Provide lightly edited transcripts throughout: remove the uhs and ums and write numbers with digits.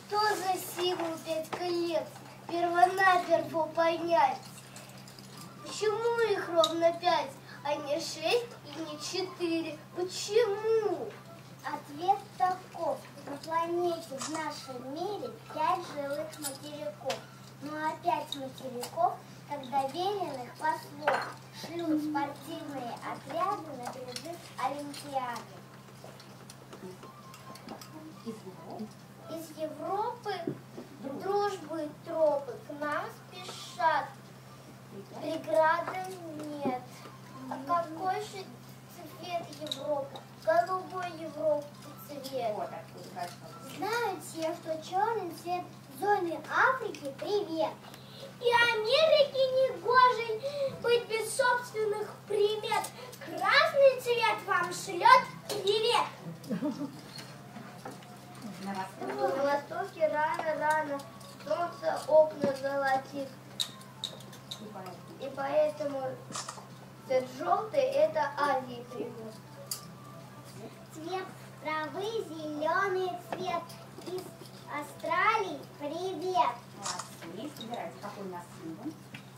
Что за символ 5 колец? Первонаперво понять. Почему их ровно 5, а не 6 и не 4? Почему? Ответ таков. На планете в нашем мире 5 жилых материков. Ну а 5 материков, как доверенных послов, шлют спортивные отряды на призыв Олимпиады. Из Европы дружбы тропы к нам спешат. Преграды нет. А какой же цвет Европы? Голубой Европы цвет. Знают все, что черный цвет зоны Африки привет. И Америке не гоже быть без собственных примет. Красный цвет вам шлет привет. На востоке рано-рано солнце окна золотит. И поэтому цвет желтый — это Азии привет. Цвет травы зеленый цвет. Из Австралии привет. Молодцы. Собирайте, какой у нас символ.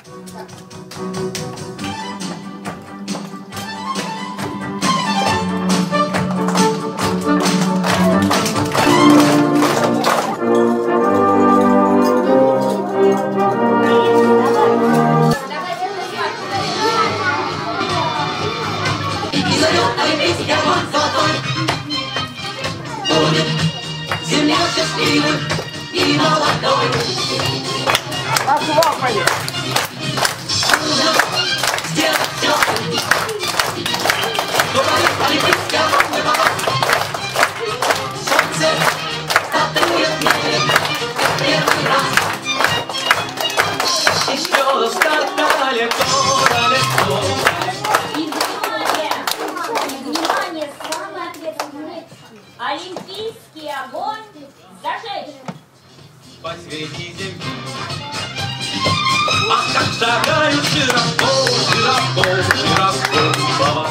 Земля счастливых и молодой. Похлопали. Нужно сделать все, чтобы олимпийская выбора. Солнце стартует мне первый раз. Еще старт далеко. Внимание, самый ответственный. Олимпийский огонь зажечь. Посвети земли. Ах, как шагают широко, широко, широко.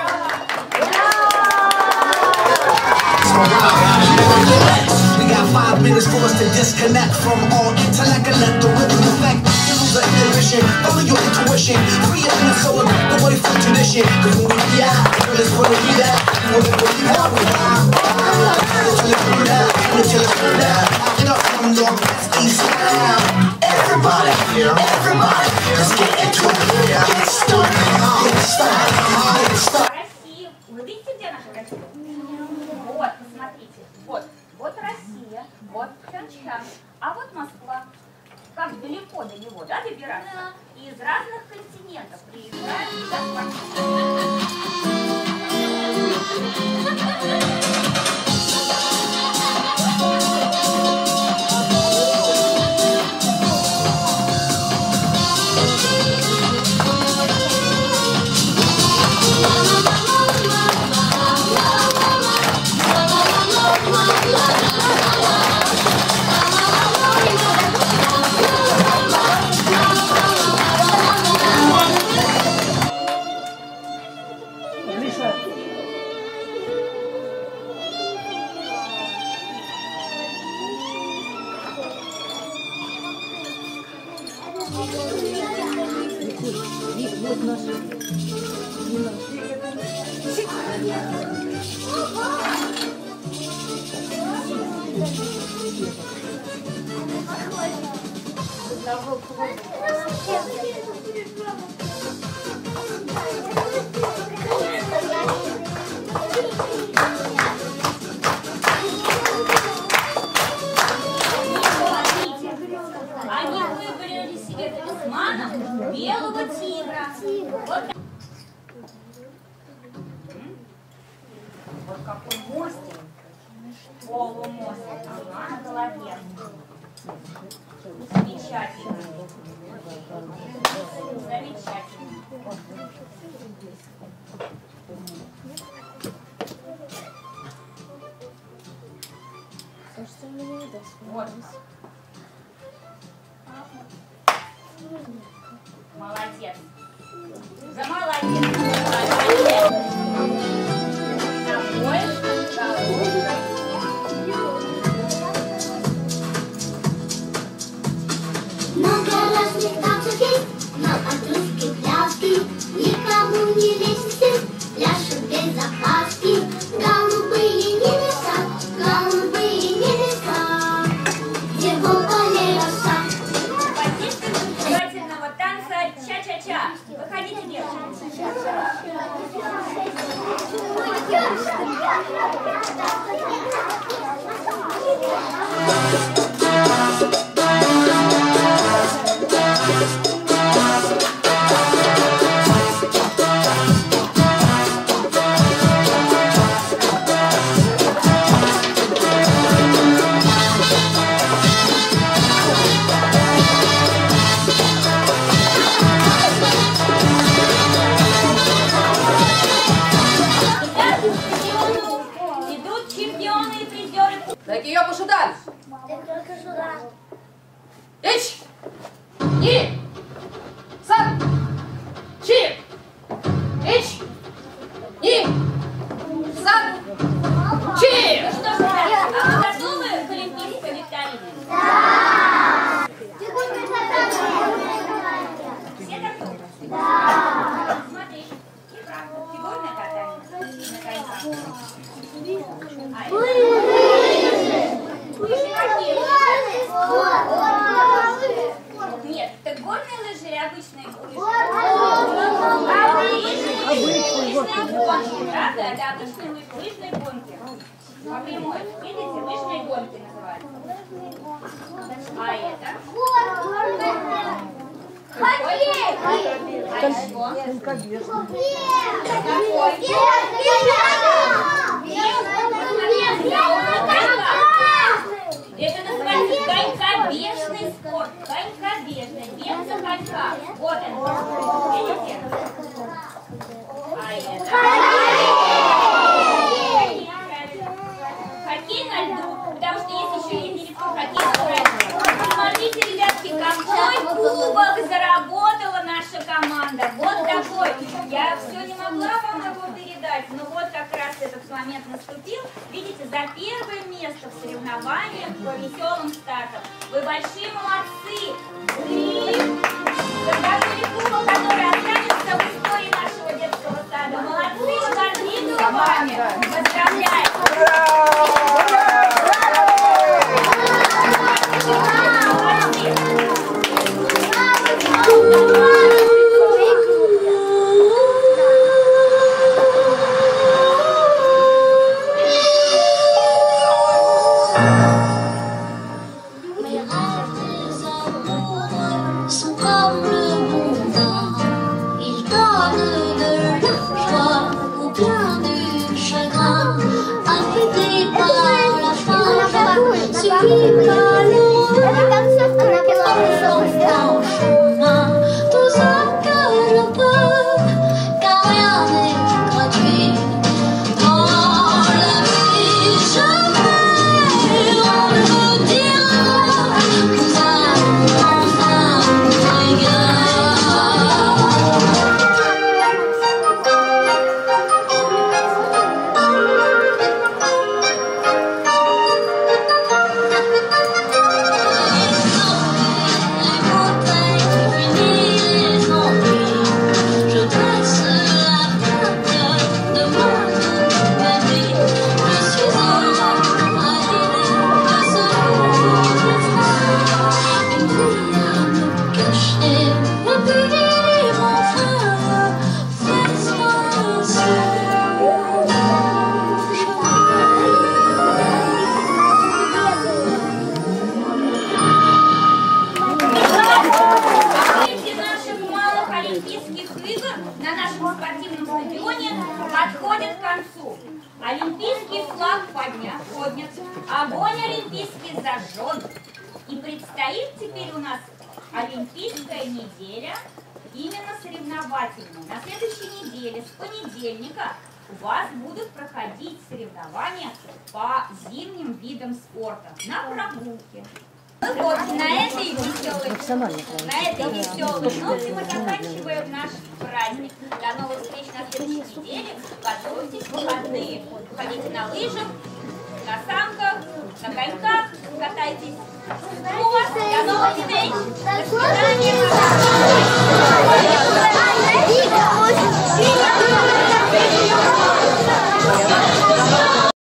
We got 5 minutes for us to disconnect from all intellect and let the rhythm affect. You lose the inhibition, follow your intuition, free up your soul and break the way from tradition. Cause when we be out, girl, it's gonna be that. You wanna believe how we are. Until it's burned out, until it's burned out. You know, from north, west, east, down. Everybody here, let's get into it. Get started, get started, get started. Россия. Вы видите, где наша Россия? Вот, посмотрите. Вот Россия, вот Пхенчхан, а вот Москва. Как далеко до него, да, добираться? И из разных континентов приезжают сюда. Вот наш. Они выбрали себе талисманом белого тигра. Вот какой мостик. Полумостик. Ага, на голове. Замечательно. Замечательно. Вот. Молодец. Ич! Ни! Сан! Чи! Ич! Ни! Сан! Чи! Ну что ж, ребята, а вы готовы к олимпийской викторине? Да! Все готовы? Да! Смотри, фигурное катание на коньках. Нет, так горные лыжи или обычные лыжи? Обычные гонки, правда? Это обычные лыжные гонки. По прямой, видите, лыжные гонки называются. А это? Хоккей! А что? Это называется конькобежный спорт. Конькобежный, бег на коньках. Вот он. Видите? А это? Хоккей на льду. Потому что есть еще недалеко хоккей. Смотрите, ребятки, какой кубок заработала наша команда. Вот такой. Я все не могла вам его передать, но вот как раз этот момент наступил. Видите, за первое место в соревнованиях по веселым стартам. Вы большие молодцы. Вы заготовили кубок, который останется в истории нашего детского сада. Молодцы, мы гордимся вами. Поздравляем. Подходит к концу. Олимпийский флаг поднят, огонь олимпийский зажжен. И предстоит теперь у нас Олимпийская неделя, именно соревновательная. На следующей неделе, с понедельника, у вас будут проходить соревнования по зимним видам спорта на прогулке. Ну вот, на этой веселой ноте мы заканчиваем наш праздник. До новых встреч на следующей неделе. Готовьтесь к выходные. Ходите на лыжах, на санках, на коньках, катайтесь. До новых встреч. До свидания.